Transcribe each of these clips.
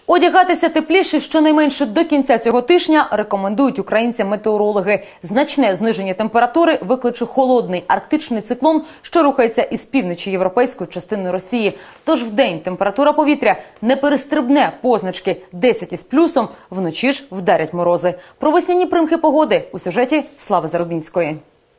Одягатися тепліше щонайменше до кінця цього тижня рекомендують українцям-метеорологи. Значне зниження температури викличе холодний арктичний циклон, що рухається із півночі європейської частини Росії. Тож вдень температура повітря не перестрибне позначки 10 із плюсом, вночі ж вдарять морози. Про весняні примхи погоди у сюжеті Слави Зарубінської.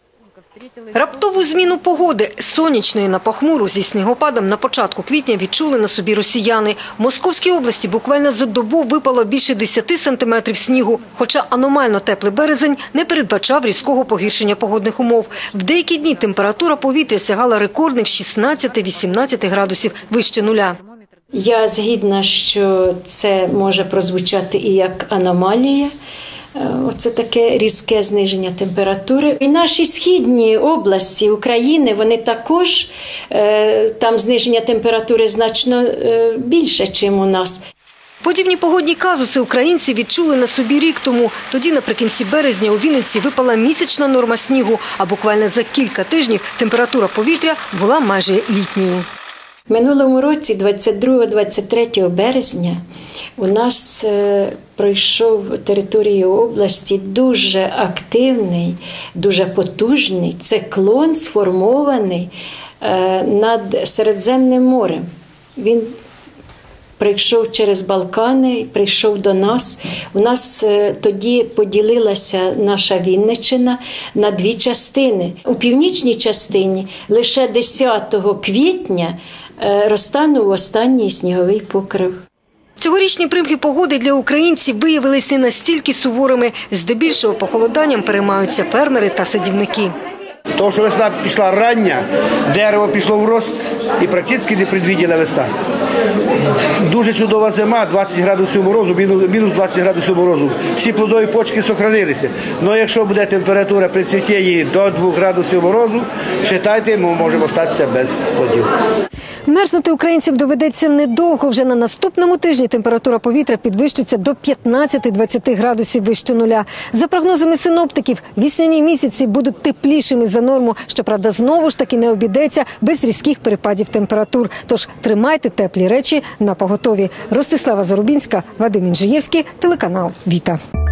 Раптову зміну погоди – сонячної на похмуру зі снігопадом на початку квітня відчули на собі росіяни. В Московській області буквально за добу випало більше 10 сантиметрів снігу, хоча аномально теплий березень не передбачав різкого погіршення погодних умов. В деякі дні температура повітря сягала рекордних 16-18 градусів вище нуля. Я згідна, що це може прозвучати і як аномалія. Оце таке різке зниження температури. І наші східні області України, вони також, там зниження температури значно більше, ніж у нас. Подібні погодні казуси українці відчули на собі рік тому. Тоді наприкінці березня у Вінниці випала місячна норма снігу, а буквально за кілька тижнів температура повітря була майже літньою. В минулому році, 22-23 березня, у нас пройшов територією області дуже активний, дуже потужний циклон, сформований над Середземним морем. Він прийшов через Балкани, прийшов до нас. У нас тоді поділилася наша Вінниччина на дві частини. У північній частині лише 10 квітня розтанув останній сніговий покрив. Цьогорічні примхи погоди для українців виявилися не настільки суворими. Здебільшого похолоданням переймаються фермери та садівники. Тому що весна пішла рання, дерево пішло в рост і практично не предвиділа весна. Дуже чудова зима, 20 градусів морозу, мінус 20 градусів морозу. Всі плодові почки зберігалися. Але якщо буде температура при цвітінні до 2 градусів морозу, вважайте, ми можемо остатися без плодів. Мерзнути українцям доведеться недовго. Вже на наступному тижні температура повітря підвищиться до 15-20 градусів вище нуля. За прогнозами синоптиків, весняні місяці будуть теплішими за норму. Щоправда, знову ж таки не обійдеться без різких перепадів температур. Тож тримайте теплі речі на поготові. Ростислава Зарубінська, Вадим Інжиєвський, телеканал «Віта».